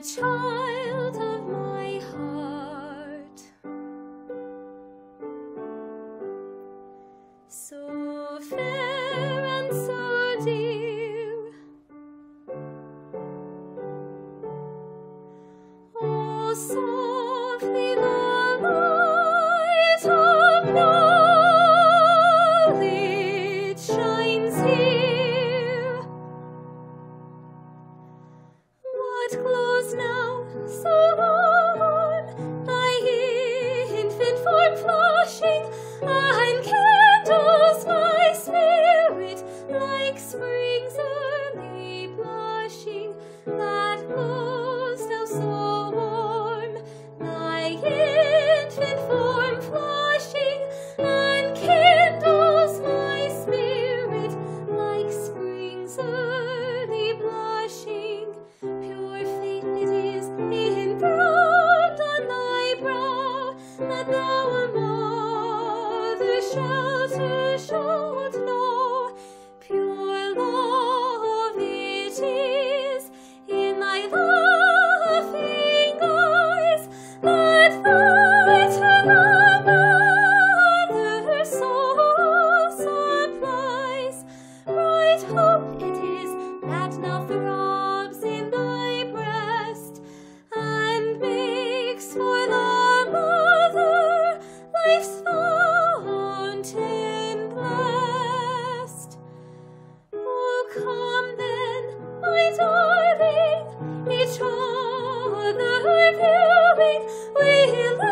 child of my heart. So fair and so dear, oh, softly the light of knowledge shines here. What glows now so warm, thy infant form flushing, and kindles my spirit like spring's early blushing, that glows now so warm, thy infant form flushing, and kindles my spirit like spring's early blushing. Pure faith it is enthroned on thy brow, that thou a mother's shelter shalt know. Pure love it is in thy laughing eyes, that thou to the mother's soul supplies. Bright hope it is that now throbs in thy breast, and makes for the mother life's fountain blessed. Oh, come then, my darling, each other viewing, we